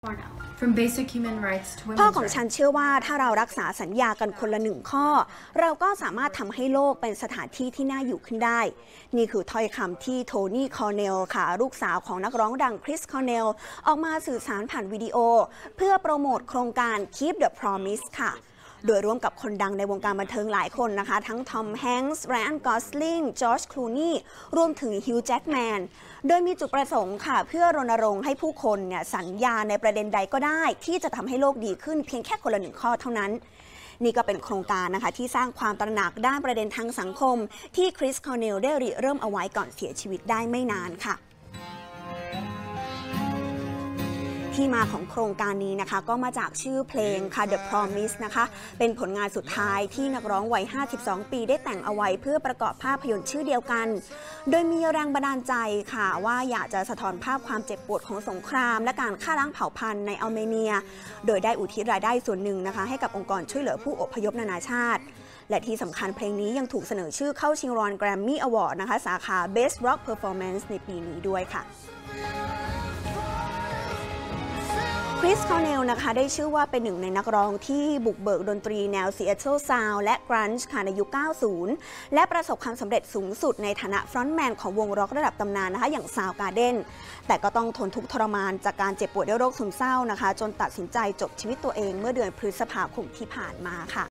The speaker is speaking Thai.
พ่อของฉันเชื่อว่าถ้าเรารักษาสัญญากันคนละ1 ข้อเราก็สามารถทำให้โลกเป็นสถานที่ที่น่าอยู่ขึ้นได้นี่คือถ้อยคำที่โทนี่คอร์เนลค่ะลูกสาวของนักร้องดังคริสคอร์เนลออกมาสื่อสารผ่านวิดีโอเพื่อโปรโมทโครงการ Keep the Promise ค่ะโดยร่วมกับคนดังในวงการบันเทิงหลายคนนะคะทั้งทอมแฮงส์ไรอันกอสลิงจอร์จคลูนีรวมถึงฮิวจ์แจ็คแมนโดยมีจุดประสงค์ค่ะเพื่อรณรงค์ให้ผู้คนเนี่ยสัญญาในประเด็นใดก็ได้ที่จะทำให้โลกดีขึ้นเพียงแค่คนละ1 ข้อเท่านั้นนี่ก็เป็นโครงการนะคะที่สร้างความตระหนักด้านประเด็นทางสังคมที่คริสคอร์เนลได้ริเริ่มเอาไว้ก่อนเสียชีวิตได้ไม่นานค่ะที่มาของโครงการนี้นะคะก็มาจากชื่อเพลงค่ะ The Promise นะคะเป็นผลงานสุดท้ายที่นักร้องวัย52 ปีได้แต่งเอาไว้เพื่อประกอบภาพยนตร์ชื่อเดียวกันโดยมีแรงบันดาลใจค่ะว่าอยากจะสะท้อนภาพความเจ็บปวดของสงครามและการฆ่าล้างเผ่าพันธุ์ในอัลเมเนียโดยได้อุทิศรายได้ส่วนหนึ่งนะคะให้กับองค์กรช่วยเหลือผู้อพยพนานาชาติและที่สำคัญเพลงนี้ยังถูกเสนอชื่อเข้าชิงรางวัล Grammy Award นะคะสาขา Best Rock Performance ในปีนี้ด้วยค่ะคริสคอร์เนลนะคะได้ชื่อว่าเป็นหนึ่งในนักร้องที่บุกเบิกดนตรีแนว Seattle Sound และ Grunge ค่ะในยุค 90 และประสบความสำเร็จสูงสุดในฐานะฟรอนต์แมนของวงร็อกระดับตำนานนะคะอย่าง Soundgarden แต่ก็ต้องทนทุกข์ทรมานจากการเจ็บป่วยด้วยโรคซึมเศร้านะคะจนตัดสินใจจบชีวิตตัวเองเมื่อเดือนพฤษภาคมที่ผ่านมาค่ะ